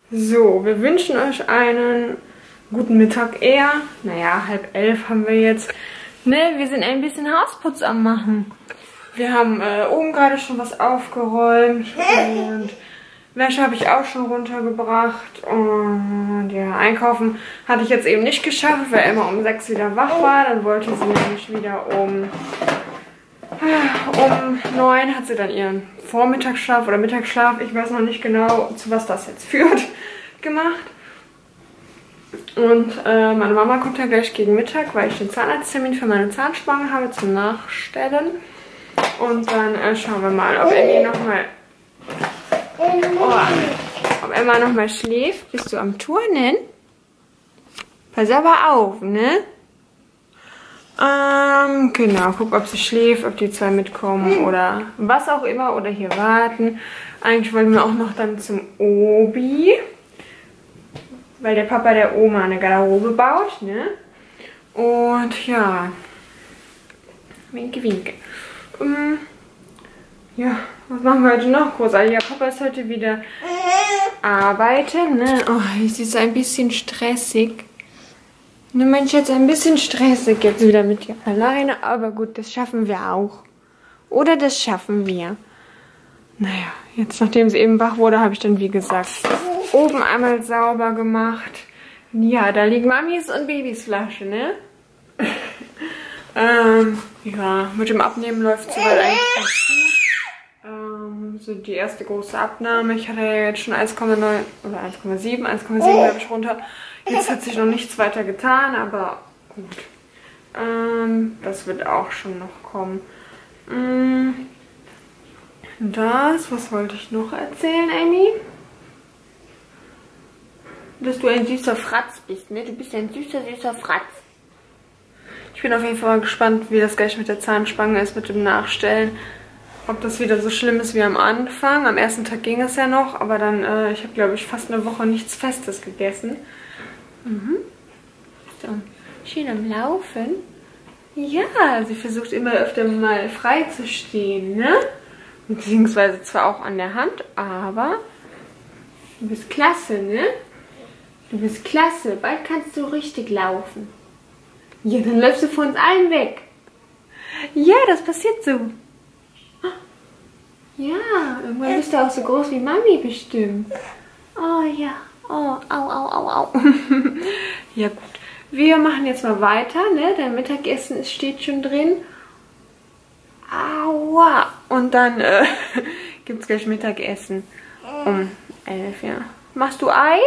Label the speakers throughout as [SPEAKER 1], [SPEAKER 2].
[SPEAKER 1] So, wir wünschen euch einen guten Mittag eher. Naja, 10:30 haben wir jetzt. Ne, wir sind ein bisschen Hausputz am machen. Wir haben oben gerade schon was aufgeräumt und Wäsche habe ich auch schon runtergebracht. Und ja, einkaufen hatte ich jetzt eben nicht geschafft, weil Emma um 6 wieder wach war. Dann wollte sie nämlich wieder um 9 hat sie dann ihren Vormittagsschlaf oder Mittagsschlaf, ich weiß noch nicht genau, zu was das jetzt führt, gemacht. Und meine Mama kommt dann gleich gegen Mittag, weil ich den Zahnarzttermin für meine Zahnspange habe zum Nachstellen. Und dann schauen wir mal, ob Emma noch mal schläft. Bist du am Turnen? Pass aber auf, ne? Genau, guck, ob sie schläft, ob die zwei mitkommen oder was auch immer oder hier warten. Eigentlich wollten wir auch noch dann zum Obi, weil der Papa der Oma eine Garderobe baut, ne? Und ja, winke, winke. Ja, was machen wir heute noch großartig? Ja, Papa ist heute wieder arbeiten, ne? Oh, es ist ein bisschen stressig. Ne, mein Schatz, ein bisschen stressig jetzt wieder mit dir alleine, aber gut, das schaffen wir auch. Oder das schaffen wir. Naja, jetzt nachdem sie eben wach wurde, habe ich dann, wie gesagt, oben einmal sauber gemacht. Ja, da liegen Mamis und Babys Flasche, ne? Ja, mit dem Abnehmen läuft es soweit eigentlich ganz gut. So die erste große Abnahme. Ich hatte ja jetzt schon 1,9 oder 1,7 habe ich runter. Jetzt hat sich noch nichts weiter getan, aber gut. Das wird auch schon noch kommen. Was wollte ich noch erzählen, Amy? Dass du ein süßer Fratz bist, ne? Du bist ein süßer, süßer Fratz. Ich bin auf jeden Fall mal gespannt, wie das gleich mit der Zahnspange ist, mit dem Nachstellen. Ob das wieder so schlimm ist wie am Anfang. Am ersten Tag ging es ja noch, aber dann, ich habe, glaube ich, fast eine Woche nichts Festes gegessen. So, schön am Laufen. Ja, sie versucht immer öfter mal frei zu stehen, ne? Beziehungsweise zwar auch an der Hand, aber du bist klasse, ne? Du bist klasse. Bald kannst du richtig laufen. Ja, dann läufst du von uns allen weg. Ja, das passiert so. Ja, irgendwann bist du auch so groß wie Mami bestimmt. Oh ja. Oh, au, au, au, au. Ja gut. Wir machen jetzt mal weiter, ne? Dein Mittagessen steht schon drin. Aua. Und dann gibt es gleich Mittagessen um 11, ja. Machst du Ei?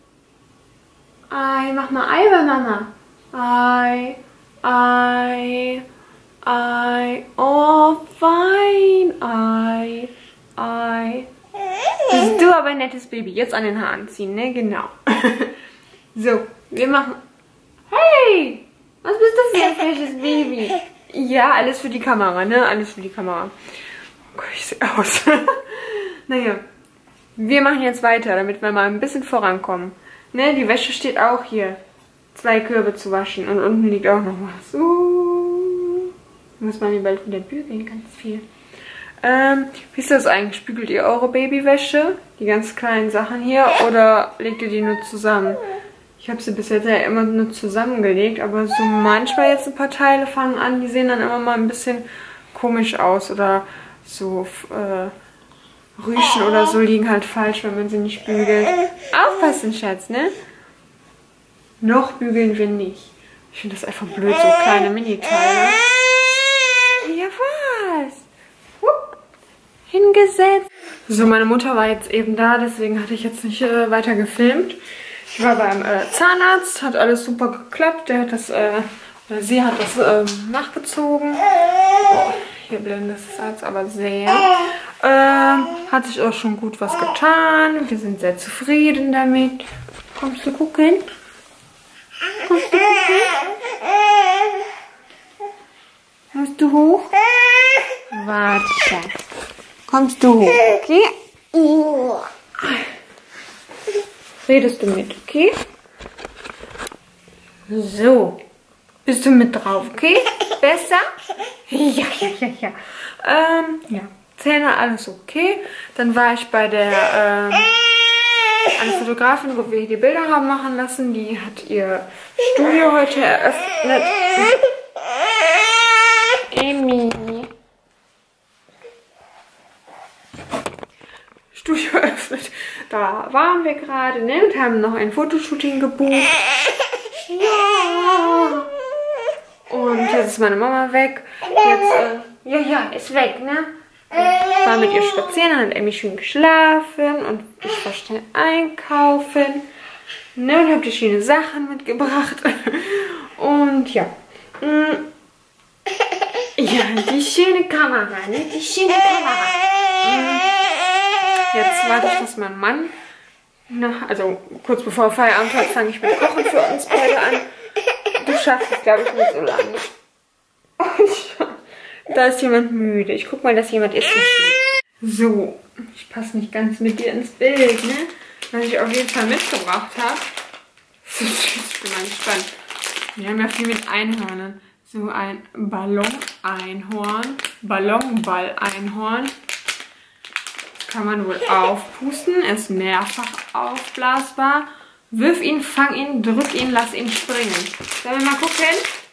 [SPEAKER 1] Ei, mach mal Ei bei Mama. Ei, Ei, Ei. Oh, fein. Ei, Ei. Bist du aber ein nettes Baby. Jetzt an den Haaren ziehen, ne? Genau. So, wir machen... Hey! Was bist du für ein freches Baby? Ja, alles für die Kamera, ne? Alles für die Kamera. Oh Gott, ich sehe aus. Naja, wir machen jetzt weiter, damit wir mal ein bisschen vorankommen. Ne? Die Wäsche steht auch hier. 2 Körbe zu waschen und unten liegt auch noch was. Muss man bald wieder bügeln, ganz viel. Wie ist das eigentlich? Bügelt ihr eure Babywäsche? Die ganz kleinen Sachen hier? Oder legt ihr die nur zusammen? Ich habe sie bis jetzt ja immer nur zusammengelegt, aber so manchmal jetzt ein paar Teile fangen an, die sehen dann immer mal ein bisschen komisch aus. Oder so Rüschen oder so liegen halt falsch, wenn man sie nicht bügelt. Aufpassen, Schatz, ne? Noch bügeln wir nicht. Ich finde das einfach blöd, so kleine Mini-Teile. Ja, was? Hingesetzt. So, meine Mutter war jetzt eben da, deswegen hatte ich jetzt nicht weiter gefilmt. Ich war beim Zahnarzt, hat alles super geklappt. Der hat das, sie hat das nachgezogen. Oh, hier blendet es jetzt aber sehr. Hat sich auch schon gut was getan. Wir sind sehr zufrieden damit. Kommst du gucken? Kommst du gucken? Kommst du hoch? Warte. Kommst du hoch, okay? Redest du mit, okay? So. Bist du mit drauf, okay? Besser? Ja. Ja. Zähne, alles okay. Dann war ich bei der eine Fotografin, wo wir hier die Bilder haben machen lassen. Die hat ihr Studio heute eröffnet. Emi. Studio eröffnet. Da waren wir gerade, ne? Und haben noch ein Fotoshooting gebucht. Ja. Und jetzt ist meine Mama weg. Jetzt, ja, ist weg, ne? Ich war mit ihr spazieren, dann hat Emmy schön geschlafen und ich war schnell einkaufen. Ne, und hab dir schöne Sachen mitgebracht. Und ja. Ja, die schöne Kamera, ne? Die schöne Kamera. Jetzt warte ich, dass mein Mann, also kurz bevor Feierabend hat, fange ich mit Kochen für uns beide an. Du schaffst es, glaube ich, nicht so lange. Da ist jemand müde. Ich guck mal, dass jemand essen steht. So, ich passe nicht ganz mit dir ins Bild, ne? Was ich auf jeden Fall mitgebracht habe. So süß, ich bin mal gespannt. Wir haben ja viel mit Einhörnern. So ein Ballon-Einhorn. Ballonball-Einhorn. Kann man wohl aufpusten. Ist mehrfach aufblasbar. Wirf ihn, fang ihn, drück ihn, lass ihn springen. Sollen wir mal gucken?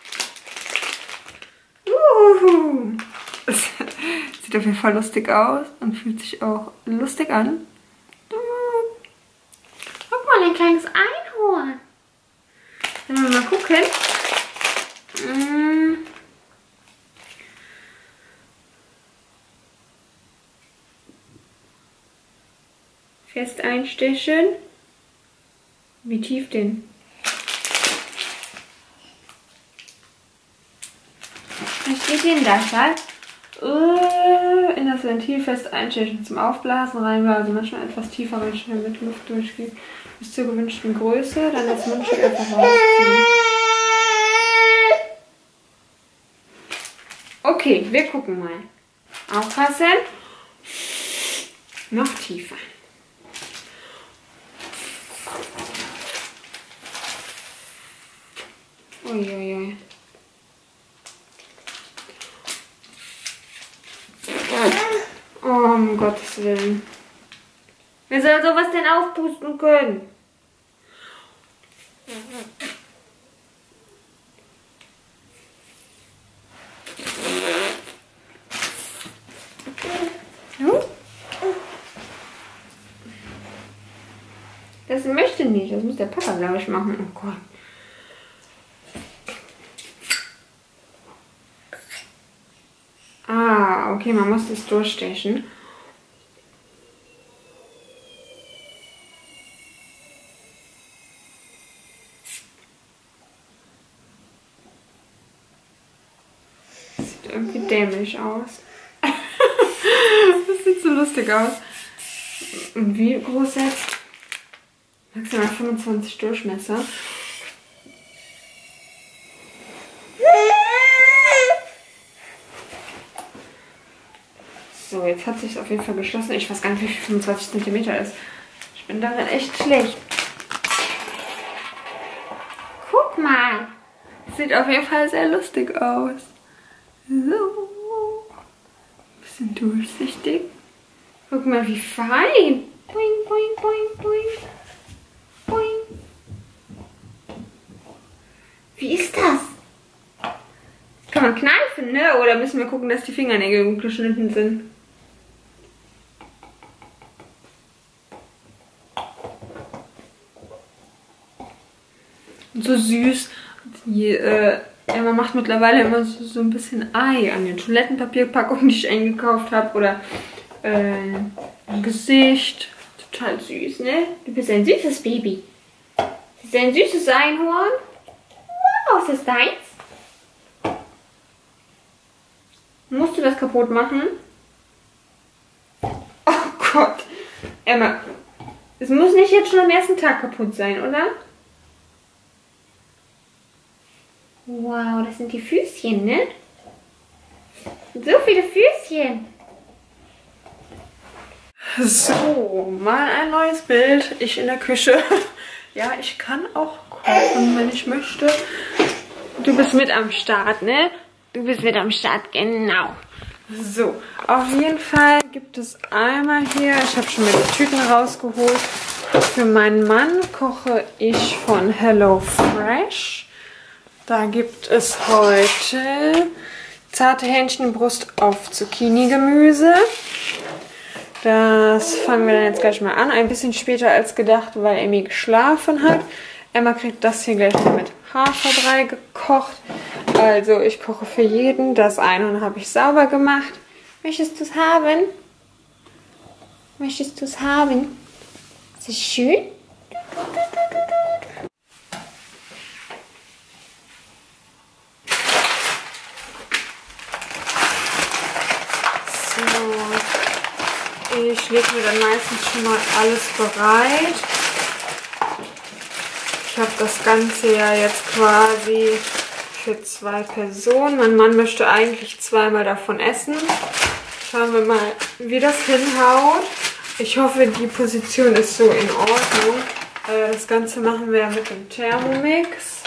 [SPEAKER 1] Es sieht auf jeden Fall lustig aus und fühlt sich auch lustig an. Guck mal, ein kleines Einhorn. Sollen wir mal gucken? Fest einstechen. Wie tief denn? Was steht denn da, Schatz? In das Ventil fest einstechen, zum Aufblasen reinblasen, manchmal etwas tiefer reinstellen, damit Luft durchgeht. Bis zur gewünschten Größe, dann das Mundstück einfach rausziehen. Okay, wir gucken mal. Aufpassen. Noch tiefer. Uiuiui. Oh, um Gottes Willen. Wer soll sowas denn aufpusten können? Das möchte nicht. Das muss der Papa, glaube ich, machen. Oh Gott. Ah, okay, man muss das durchstechen. Sieht irgendwie dämlich aus. Das sieht so lustig aus. Und wie groß jetzt? Maximal 25 Durchmesser. So, jetzt hat sich auf jeden Fall geschlossen. Ich weiß gar nicht, wie viel 25 cm ist. Ich bin darin echt schlecht. Guck mal. Sieht auf jeden Fall sehr lustig aus. So. Bisschen durchsichtig. Guck mal, wie fein. Boing, boing, boing, boing. Boing. Wie ist das? Kann man kneifen, ne? Oder müssen wir gucken, dass die Fingernägel gut geschnitten sind? So süß. Emma macht mittlerweile immer so ein bisschen Ei an den Toilettenpapierpackungen, die ich eingekauft habe. Oder ein Gesicht. Total süß, ne? Du bist ein süßes Baby. Das ist ein süßes Einhorn. Wow, ist das deins? Musst du das kaputt machen? Oh Gott. Emma, es muss nicht jetzt schon am ersten Tag kaputt sein, oder? Wow, das sind die Füßchen, ne? So viele Füßchen. So, mal ein neues Bild. Ich in der Küche. Ja, ich kann auch kochen, wenn ich möchte. Du bist mit am Start, ne? Du bist mit am Start, genau. So, auf jeden Fall gibt es einmal hier, ich habe schon mal die Tüten rausgeholt, Für meinen Mann koche ich von HelloFresh. Da gibt es heute zarte Hähnchenbrust auf Zucchini-Gemüse. Das fangen wir dann jetzt gleich mal an. Ein bisschen später als gedacht, weil Emmy geschlafen hat. Emma kriegt das hier gleich noch mit Haferbrei gekocht. Also ich koche für jeden. Das eine habe ich sauber gemacht. Möchtest du es haben? Möchtest du es haben? Ist das schön? So, ich lege mir dann meistens schon mal alles bereit. Ich habe das Ganze ja jetzt quasi für 2 Personen. Mein Mann möchte eigentlich zweimal davon essen. Schauen wir mal, wie das hinhaut. Ich hoffe, die Position ist so in Ordnung. Das Ganze machen wir mit dem Thermomix.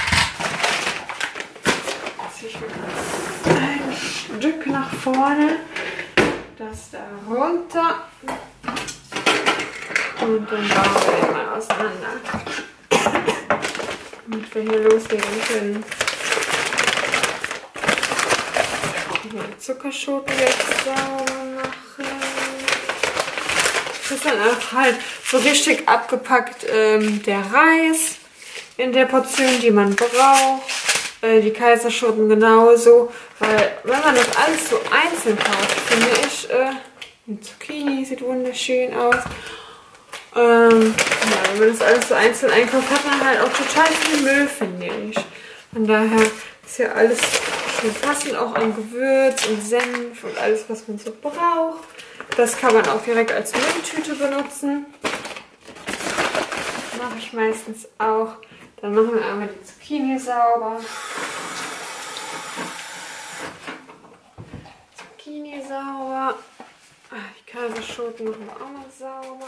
[SPEAKER 1] Jetzt ziehe ich ein Stück nach vorne. Das da runter. Und dann bauen wir den mal auseinander. Damit wir hier loslegen können. Die Zuckerschoten jetzt sauber machen. Das ist dann auch halt so richtig abgepackt der Reis in der Portion, die man braucht. Die Kaiserschoten genauso. Weil wenn man das alles so einzeln kauft, finde ich, die Zucchini sieht wunderschön aus. Ja, wenn man das alles so einzeln einkauft, hat man halt auch total viel Müll, finde ich. Von daher ist ja alles schön passend, auch an Gewürz und Senf und alles, was man so braucht. Das kann man auch direkt als Mülltüte benutzen. Mache ich meistens auch. Dann machen wir einmal die Zucchini sauber. Zucchini sauber. Die Kaiserschoten machen wir auch noch sauber.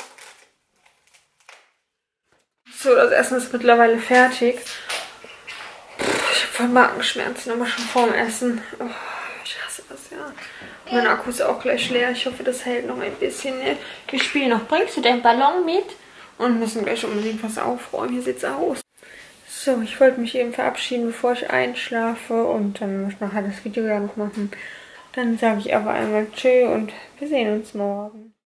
[SPEAKER 1] So, das Essen ist mittlerweile fertig. Ich habe voll Magenschmerzen, aber schon vorm Essen. Oh, ich hasse das, ja. Mein Akku ist auch gleich leer. Ich hoffe, das hält noch ein bisschen. Wir spielen noch. Bringst du den Ballon mit? Und müssen gleich unbedingt was aufräumen. Hier sieht's aus. So, ich wollte mich eben verabschieden, bevor ich einschlafe. Und dann muss ich nachher das Video ja noch machen. Dann sage ich aber einmal Tschö und wir sehen uns morgen.